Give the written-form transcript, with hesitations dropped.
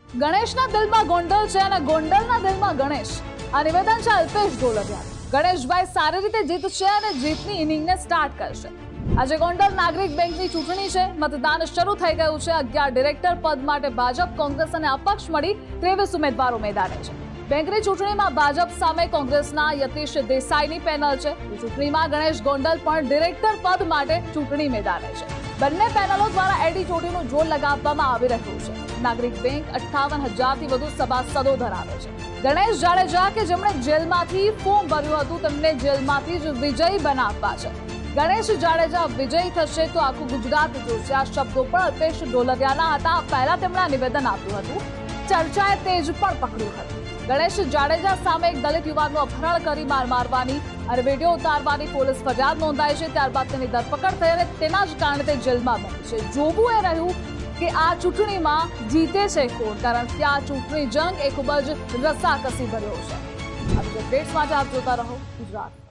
ગણેશના દિલમાં ગોંડલ છે અને ગોંડલના દિલમાં ગણેશ. આ નિવેદન છે અલ્પેશ ઢોલરિયાનું. ગણેશભાઈ સારી રીતે જીતશે અને જીતની ઇનિંગને સ્ટાર્ટ કરશે. આજે ગોંડલ નાગરિક બેંકની ચૂંટણી છે. મતદાન શરૂ થઈ ગયું છે. 11 ડિરેક્ટર પદ માટે ભાજપ, કોંગ્રેસ અને અપક્ષ મળી 23 ઉમેદવારો મેદાને છે. બેંકની ચૂંટણીમાં ભાજપ સામે કોંગ્રેસના યતીશ દેસાઈની પેનલ છે. ચૂંટણીમાં ગણેશ ગોંડલ પણ ડિરેક્ટર પદ માટે ચૂંટણી મેદાને છે. બંને પેનલો દ્વારા એડી ચોટીનું જોર લગાવવામાં આવી રહ્યું છે. નાગરિક બેંક 58,000થી વધુ સભાસદો ધરાવે છે. ગણેશ જાડેજા કે જેમણે જેલમાંથી ફોર્મ ભર્યું હતું તેમને જેલમાંથી જ વિજયી બનાવવા છે. ગણેશ જાડેજા વિજયી થશે તો આખું ગુજરાત જોશે. આ શબ્દો પણ અલ્પેશ ઢોલરિયાના હતા. પહેલા તેમણે નિવેદન આપ્યું હતું. ચર્ચાએ તેજ પણ પકડ્યું હતું. ગણેશ જાડેજા સામે એક દલિત યુવાનનું અપહરણ કરી માર મારવાની અને વિડીયો ઉતારવાની પોલીસ ફરિયાદ નોંધાઈ છે. ત્યારબાદ તેની ધરપકડ થઈ અને તેના જ કારણે તે જેલમાં બની છે. જોવું એ રહ્યું કે આ ચૂંટણીમાં જીતે છે કોણ, કારણ કે આ ચૂંટણી જંગ એ ખૂબ જ રસાકસી ભર્યો છે. આ અપડેટ્સ માટે આપ જોતા રહો ગુજરાત.